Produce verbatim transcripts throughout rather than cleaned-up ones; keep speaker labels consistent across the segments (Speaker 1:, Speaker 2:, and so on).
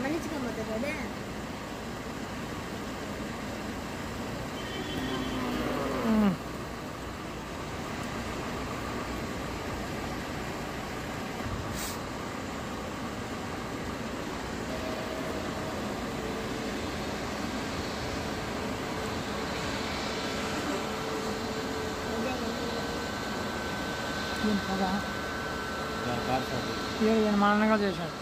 Speaker 1: మనగా చేశాడు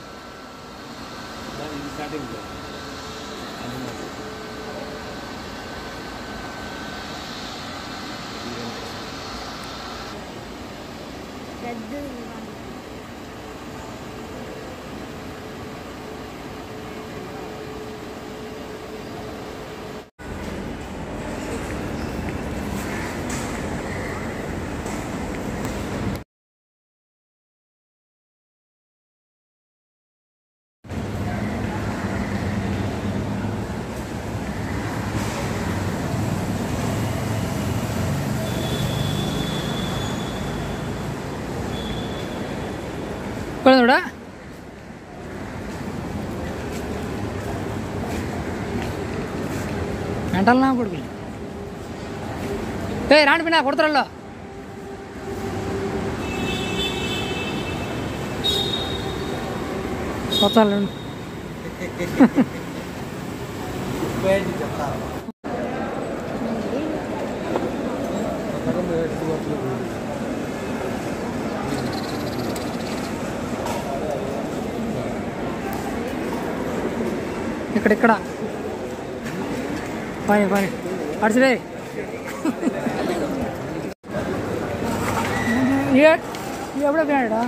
Speaker 1: Kuda mental na kudu hey rand pina kodutarallo kotalu bedi cheptaru ఇక్కడ ఇక్కడ పని పని అడిసిరే ఎప్పుడే పోయాడా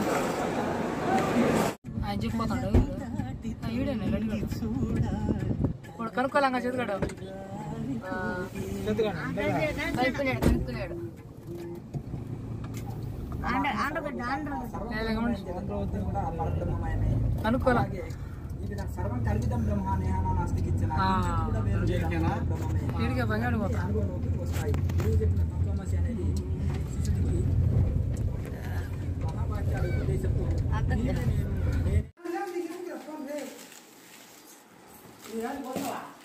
Speaker 1: ఆయన చెప్పిపోతాడు ఈడేనా లడిగాడు ఇప్పుడు కనుక్కోలేంగా చేతుగాడు కనుక్కున్నాడు కనుక్కున్నాడు అనుకోలే सर्वं कल्पितं ब्रह्माण्डं नास्ति किंचन इडिगे बंगाడు పోతా వస్తాయి గురువు చెప్పిన తత్వమసి అనేది శిశుడికి మహావాక్యాల ఉపదేశంతో అర్థం